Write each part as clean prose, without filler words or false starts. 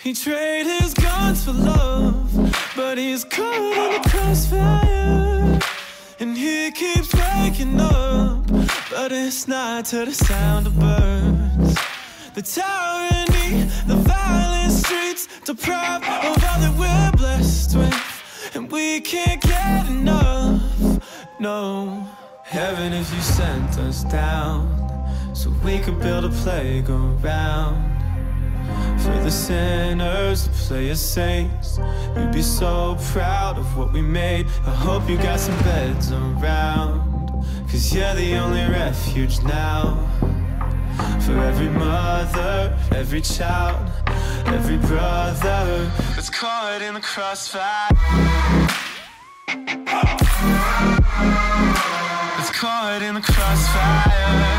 He traded his guns for love, but he's caught in the crossfire. And he keeps waking up, but it's not to the sound of birds. The tyranny, the violent streets, deprived of all that we're blessed with. And we can't get enough, no. Heaven, if you sent us down, so we could build a playground for the sinners to play as saints. You'd be so proud of what we made. I hope you got some beds around, 'cause you're the only refuge now. For every mother, every child, every brother that's caught in the crossfire, that's caught in the crossfire.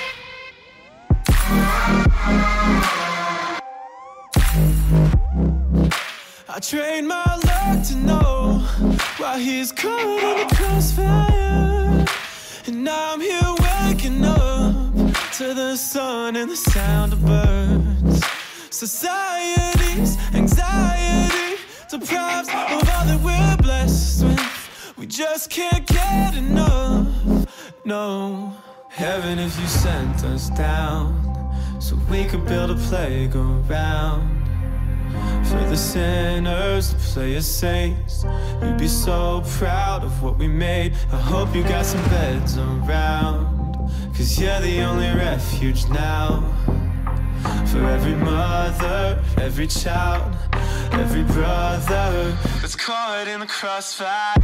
I trained my luck to know why he's caught in the crossfire. And now I'm here waking up to the sun and the sound of birds. Society's anxiety deprives of all that we're blessed with. We just can't get enough, no. Heaven, if you sent us down, so we could build a playground for the sinners to play as saints. You'd be so proud of what we made. I hope you got some beds around, 'cause you're the only refuge now. For every mother, every child, every brother that's caught in the crossfire,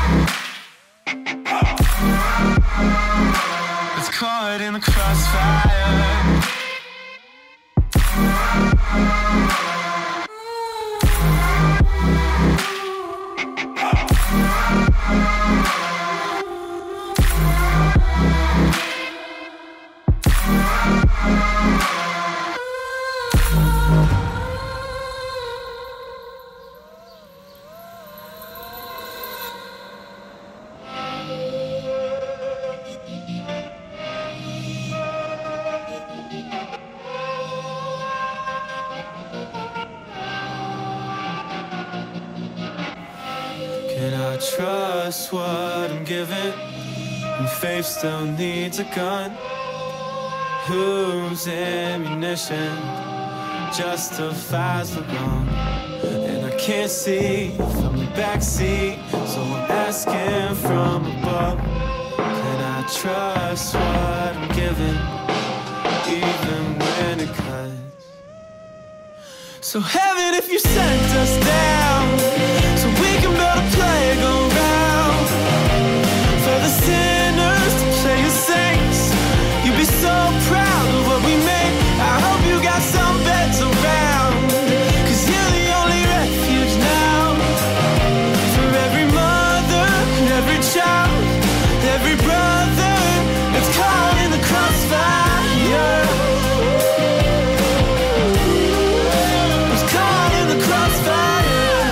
that's caught in the crossfire. Can I trust what I'm given when faith still needs a gun? Whose ammunition justifies the wrong? And I can't see from the backseat, so I'm asking from above. Can I trust what I'm given, even when it cuts? So heaven, if you sent us down, so we can build a playground for the sinners to play as saints. You'd be so proud of what we made. I hope you got some beds around, 'cause you're the only refuge now. For every mother, every child, every brother that's caught in the crossfire. Was caught in the crossfire.